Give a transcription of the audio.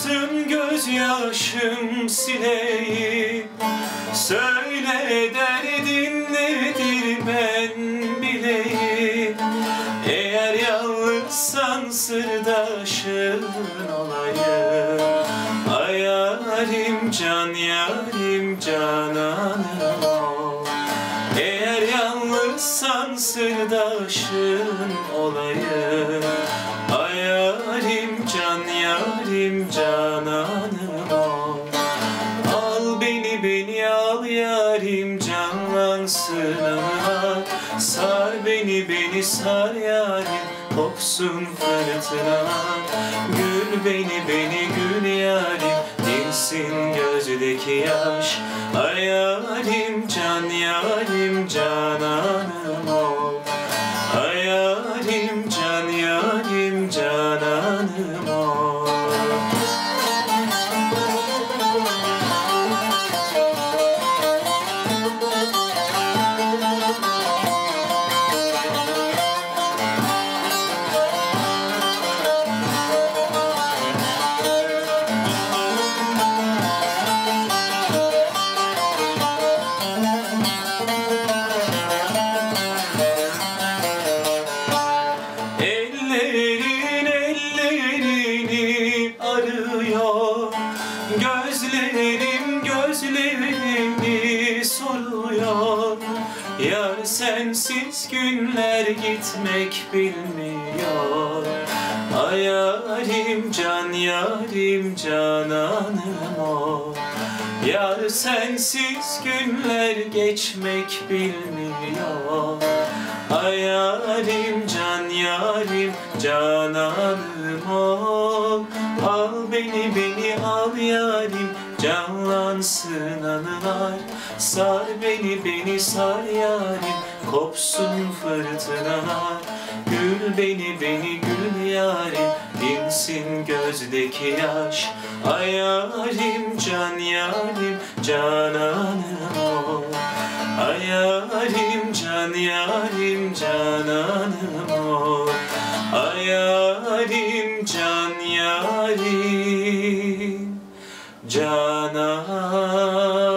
Aksın gözyaşım sileyim, söyle derdin nedir ben bileyim. Eğer yalnızsan sırdaşın olayım. Ay yarim can yarim cananım ol. Eğer yalnızsan sırdaşın olayım. Ay yarim can yarim cananım ol. Al beni al yarim canlansın anılar. Sar beni sar yarim kopsun fırtına. Gül beni gül yarim dinsin gözdeki yaş. Ay yarim cananım ol. Ay yarim cananım ol. Ellerini arıyor, gözlerini soruyor. Yar sensiz günler gitmek bilmiyor. Ay yarim cananım ol. Yar sensiz günler geçmek bilmiyor. Ay yarim cananım ol. Al beni al yarim canlansın anılar. Sar beni sar yarim kopsun fırtınalar. Gül beni gül yarim dinsin gözdeki yaş. Ay yarim cananım ol. Ay yarim cananım ol. Ay yarim cananım